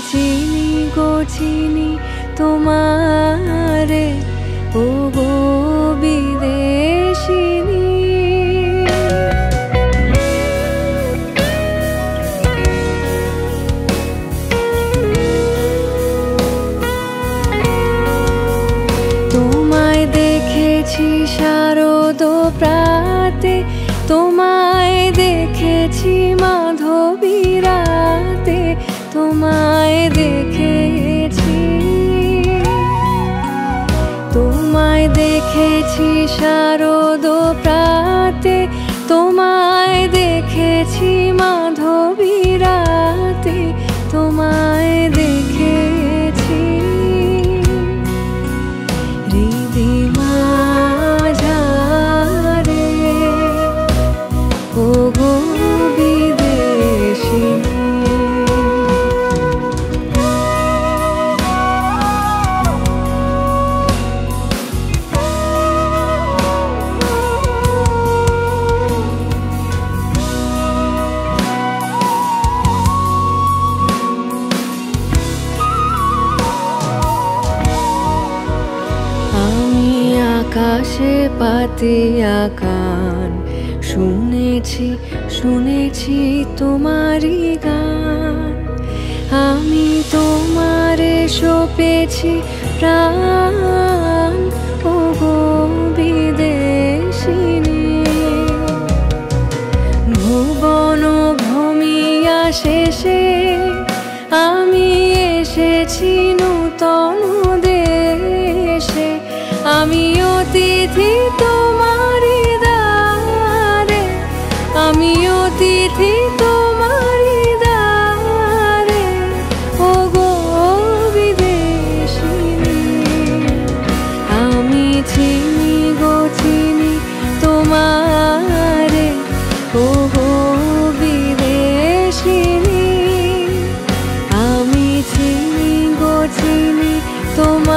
চিনি গো চিনি তোমারে, ও গো বিদেশিনী। তোমায় দেখেছি শারদ প্রাতে, তোমায় দেখেছি মাধবী রাতে, তোমায় দেখেছি, তোমায় দেখেছি শারদ প্রাতে, তোমায় দেখেছি মাধবী রাতে, তোমায় দেখেছি হৃদি মাঝারে, ও গো বিদেশিনী। আকাশে পাতিয়া কান, শুনেছি শুনেছি তোমারি গান। আমি তোমারে সপেছি প্রাণ, ও গো বিদেশিনী। ভুবন ভ্রমিয়া শেষে আমি এসেছি নূতন দেশে, আমি অতিথি তোমারি দ্বারে, আমি অতিথি তোমারি দ্বারে, ও গো বিদেশিনী। আমি চিনি গো চিনি তোমারে, ও গো বিদেশিনী। আমি চিনি গো চিনি তোমারে।